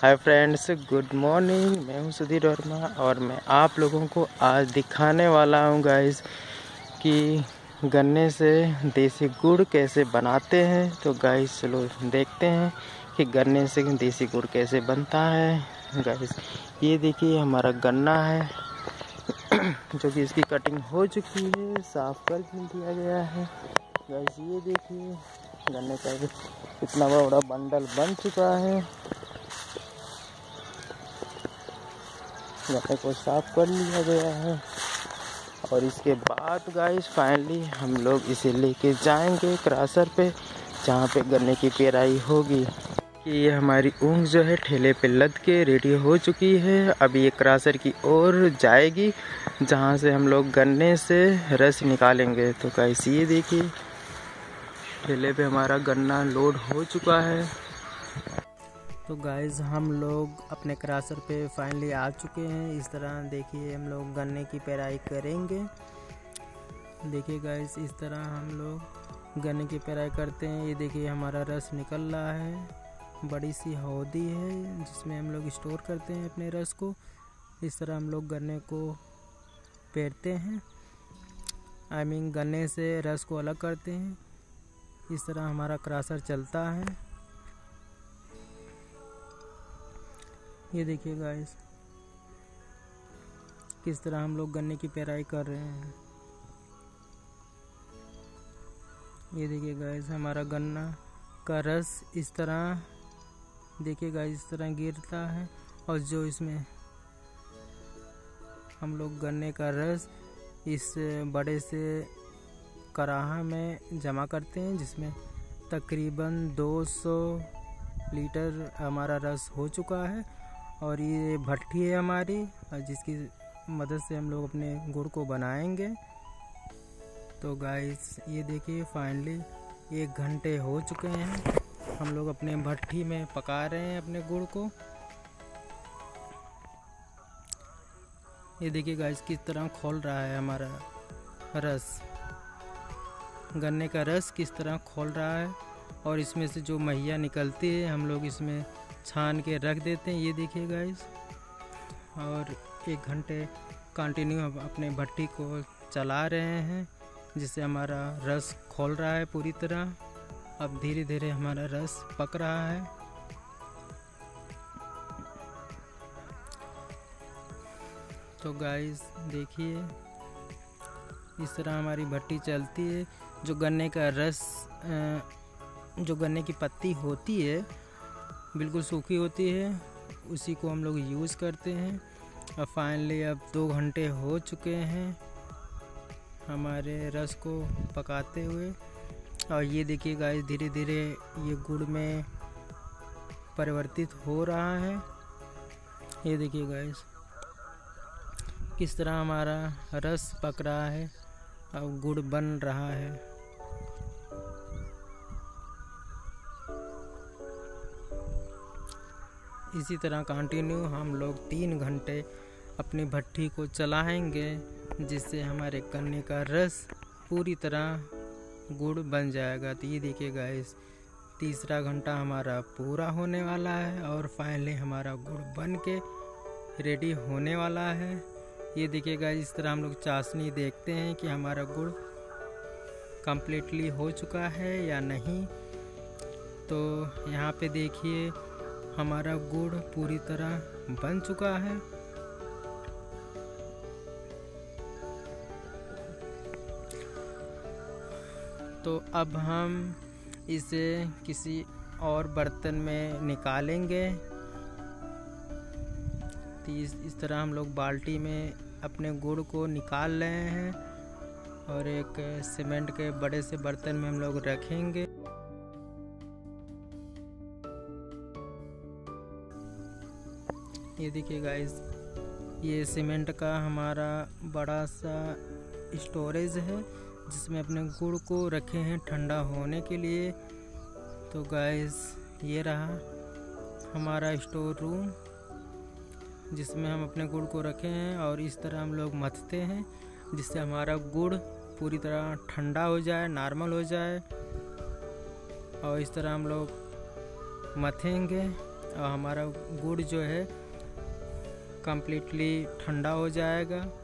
Hi friends, good morning. मैं हूं सुधीर वर्मा और मैं आप लोगों को आज दिखाने वाला हूं गाइस कि गन्ने से देसी गुड़ कैसे बनाते हैं। तो गाइस चलो देखते हैं कि गन्ने से देसी गुड़ कैसे बनता है। गाइस ये देखिए हमारा गन्ना है जो कि इसकी कटिंग हो चुकी है, साफ कर दिया गया है। गाइस ये देखिए गन्ने का इतना बड़ा बंडल बन चुका है। गन्ने को साफ कर लिया गया है और इसके बाद गाइस फाइनली हम लोग इसे लेके जाएंगे क्रशर पे, जहाँ पे गन्ने की पेराई होगी। कि ये हमारी ऊँग जो है ठेले पे लद के रेडी हो चुकी है। अभी ये क्रशर की ओर जाएगी, जहाँ से हम लोग गन्ने से रस निकालेंगे। तो गाइस ये देखिए ठेले पे हमारा गन्ना लोड हो चुका है। तो गाइस हम लोग अपने क्रशर पे फाइनली आ चुके हैं। इस तरह देखिए हम लोग गन्ने की पेराई करेंगे। देखिए गाइस इस तरह हम लोग गन्ने की पेराई करते हैं। ये देखिए हमारा रस निकल रहा है। बड़ी सी हौदी है जिसमें हम लोग स्टोर करते हैं अपने रस को। इस तरह हम लोग गन्ने को पेरते हैं, गन्ने से रस को अलग करते हैं। इस तरह हमारा क्रशर चलता है। ये देखिए गाइस किस तरह हम लोग गन्ने की पेराई कर रहे हैं। ये देखिए गाइस हमारा गन्ना का रस इस तरह देखिए गाइस इस तरह गिरता है। और जो इसमें हम लोग गन्ने का रस इस बड़े से कराहा में जमा करते हैं, जिसमें तकरीबन 200 लीटर हमारा रस हो चुका है। और ये भट्टी है हमारी, जिसकी मदद से हम लोग अपने गुड़ को बनाएंगे। तो गाइस ये देखिए फाइनली 1 घंटे हो चुके हैं। हम लोग अपने भट्टी में पका रहे हैं अपने गुड़ को। ये देखिए गाइस किस तरह खोल रहा है हमारा रस, गन्ने का रस किस तरह खोल रहा है। और इसमें से जो महिया निकलती है हम लोग इसमें छान के रख देते हैं। ये देखिए गाइस, और 1 घंटे कंटिन्यू अपने भट्टी को चला रहे हैं, जिससे हमारा रस खोल रहा है पूरी तरह। अब धीरे धीरे हमारा रस पक रहा है। तो गाइस देखिए इस तरह हमारी भट्टी चलती है। जो गन्ने का रस जो गन्ने की पत्ती होती है बिल्कुल सूखी होती है, उसी को हम लोग यूज़ करते हैं। और फाइनली अब 2 घंटे हो चुके हैं हमारे रस को पकाते हुए। और ये देखिए गाइस धीरे धीरे ये गुड़ में परिवर्तित हो रहा है। ये देखिए गाइस किस तरह हमारा रस पक रहा है और गुड़ बन रहा है। इसी तरह कंटिन्यू हम लोग 3 घंटे अपनी भट्टी को चलाएंगे, जिससे हमारे गन्ने का रस पूरी तरह गुड़ बन जाएगा। तो ये देखिए गाइस 3रा घंटा हमारा पूरा होने वाला है और फाइनली हमारा गुड़ बन के रेडी होने वाला है। ये देखिए गाइस इस तरह हम लोग चाशनी देखते हैं कि हमारा गुड़ कंप्लीटली हो चुका है या नहीं। तो यहाँ पे देखिए हमारा गुड़ पूरी तरह बन चुका है। तो अब हम इसे किसी और बर्तन में निकालेंगे। तो इस तरह हम लोग बाल्टी में अपने गुड़ को निकाल रहे हैं और एक सीमेंट के बड़े से बर्तन में हम लोग रखेंगे। ये देखिए गाइस ये सीमेंट का हमारा बड़ा सा स्टोरेज है, जिसमें अपने गुड़ को रखे हैं ठंडा होने के लिए। तो गाइस ये रहा हमारा स्टोर रूम, जिसमें हम अपने गुड़ को रखे हैं। और इस तरह हम लोग मथते हैं, जिससे हमारा गुड़ पूरी तरह ठंडा हो जाए, नॉर्मल हो जाए। और इस तरह हम लोग मथेंगे और हमारा गुड़ जो है कम्प्लीटली ठंडा हो जाएगा।